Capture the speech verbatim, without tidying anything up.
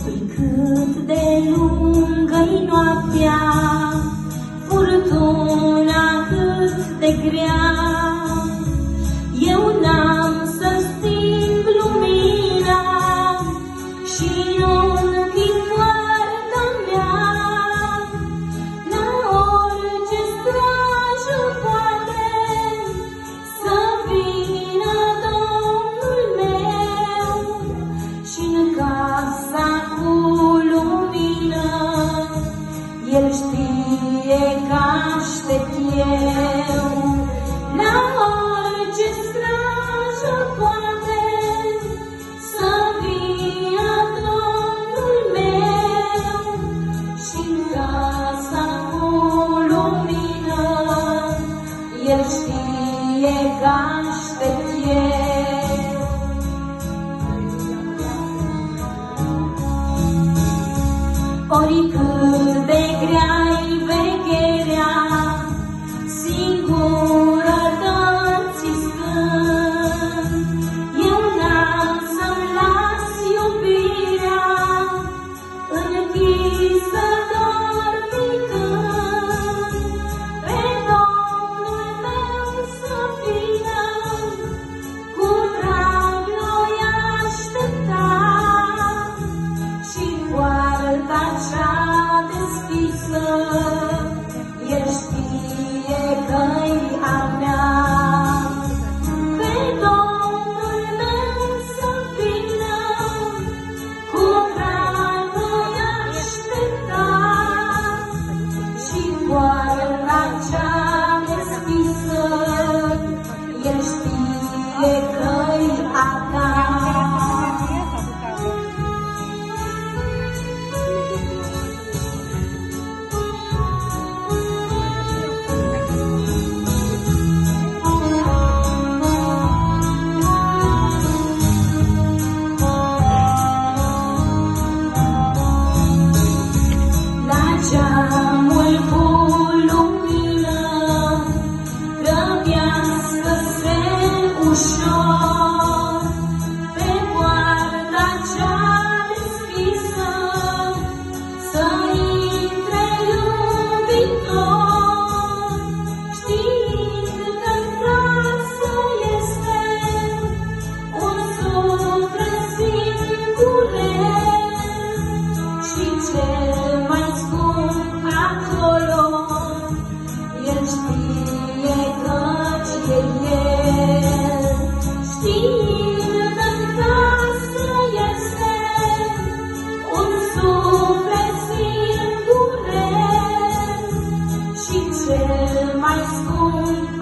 Cât de lungă-i noaptea, furtuna cât de grea, eu n-am să sting lumina și în ochii poarta mea. La orice strajă poate să vină Domnul meu și-n casa cu lumină El știe că aștept eu. La orice strajă poate să vină Domnul meu și-n casa cu lumină El știe că aștept eu. Oricât de grea-i vegherea, singurătății stând, eu n-am să-mi las iubirea închisă dormicând. Pe Domnul meu să vină, cu drag noi aștepta și poarta cea deschisă El știe că-i a mea. Pe Domnul meu să vină, cu drag noi aștepta și poarta cea deschisă El știe că-i a ta. Geamul cu lumină grăbească-se ușor, pe poarta cea deschisă să intre iubitor, știind că-n casă este un suflet singurel și cel mai scump acolo El știe că-ți e El. Știind că-n casă este un suflet singurel și cel mai scump